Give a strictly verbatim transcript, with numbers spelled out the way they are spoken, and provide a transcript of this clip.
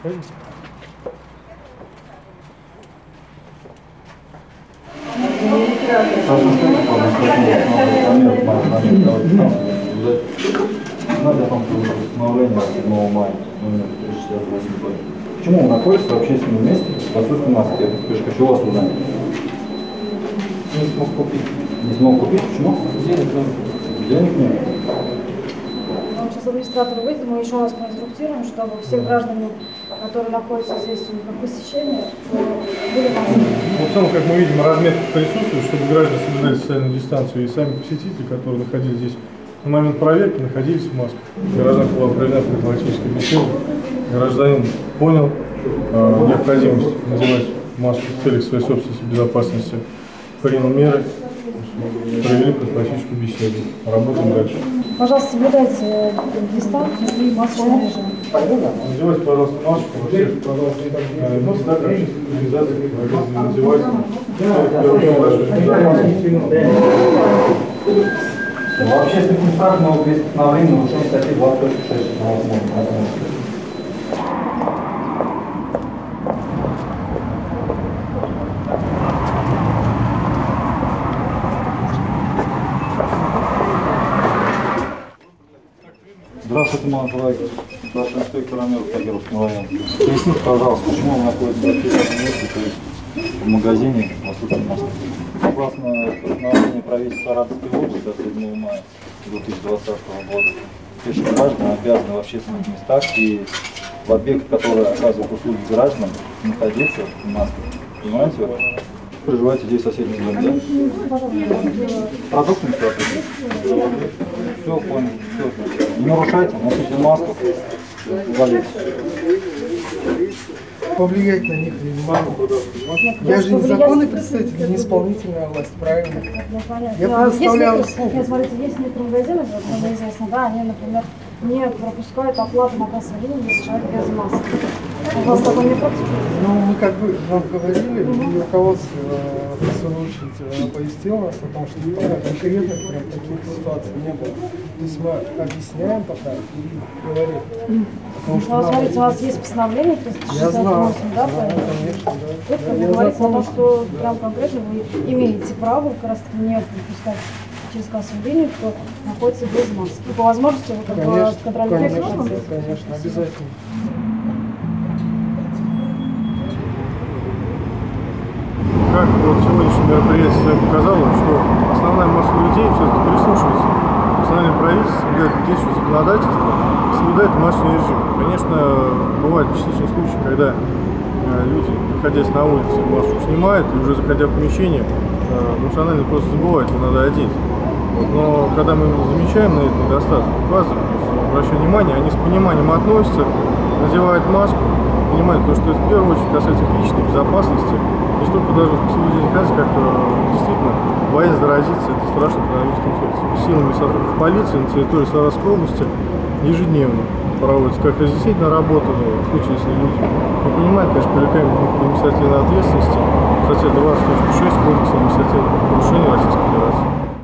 Надо там установление седьмого мая номер триста шестьдесят восемь. Почему он находится в общественном месте в отсутствии маски? Я только хочу вас узнать. Не смог купить. Не смог купить? Почему? Денег нет. Денег нет. Сейчас администратор выйдет, мы еще раз проинструктируем, чтобы все граждане, которые находятся здесь на посещении, были маски. Ну, в целом, как мы видим, разметка присутствует, чтобы граждане соблюдали социальную дистанцию, и сами посетители, которые находились здесь на момент проверки, находились в масках. Гражданка была проведена профилактическая беседа. Гражданин понял э, необходимость надевать маску в целях своей собственной безопасности, принял меры, провели профилактическую беседу. Работаем дальше. Пожалуйста, соблюдайте дистанцию и масочный режим. Надевайте, пожалуйста, маску во всех э, местах общественных организаций, обязаны надевать. В общественных местах мы без постановления нарушения статьи двадцать точка шесть. Здравствуйте, молодой человек. Старший инспектор Амиров по Кировскому району. Поясните, пожалуйста, почему вы находитесь в общественном месте, то есть в магазине в отсутствии маски? Согласно постановлению правительства Саратовской области от седьмого мая две тысячи двадцатого года, все граждане обязаны в общественных местах и в объектах, которые оказывают услуги гражданам, находиться в масках. Понимаете? Вот. Проживаете здесь в соседнем доме, да? Продукты все отлично. Все, понял. Все. Не нарушайте, носите маску. Увалите. Повлиять на них не могу. Я же не законный представитель, не исполнительная власть, правильно? Я предоставляю услуги. Нет, смотрите, есть некоторые магазины, как мне известно, да, они, например, не пропускают оплату на кассовой линии, если человек без маски. У вас такой не практикуется? Ну, мы как бы вам говорили, и руководство, в свою очередь, пояснило нас о том, что конкретных прям таких ситуаций не было. То есть мы объясняем пока и говорим. Ну, смотрите, у вас есть постановление триста шестьдесят восемь, да, правильно? Конечно, да. Тут как бы говорится о том, что прям конкретно вы имеете право как раз таки не пропускать через кассовую линию, кто находится без маски. И по возможности вы как бы контролируете. Конечно, конечно, обязательно. Как вот сегодняшнее мероприятие показало, что основная масса людей все-таки прислушивается к национальному правительству, соблюдает действующее законодательство, соблюдает масочный режим. Конечно, бывают частичные случаи, когда люди, находясь на улице, маску снимают, и уже заходя в помещение, национально просто забывают, что надо одеть. Вот, но когда мы замечаем на этот недостаток, указываем, обращаем внимание, они с пониманием относятся, надевают маску, понимают, то, что это в первую очередь касается их личной безопасности, не столько даже специализации, как действительно боязнь заразиться этой страшной коронавирусной инфекцией. Силами сотрудников полиции на территории Саратовской области ежедневно проводится как разъяснительная работа, в случае, если люди не понимают, конечно, привлекаем к административной ответственности, статья двадцать точка шесть Кодекса административных нарушений Российской Федерации.